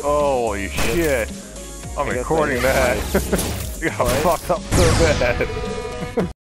Holy shit. I'm recording that. You got fucked up so bad.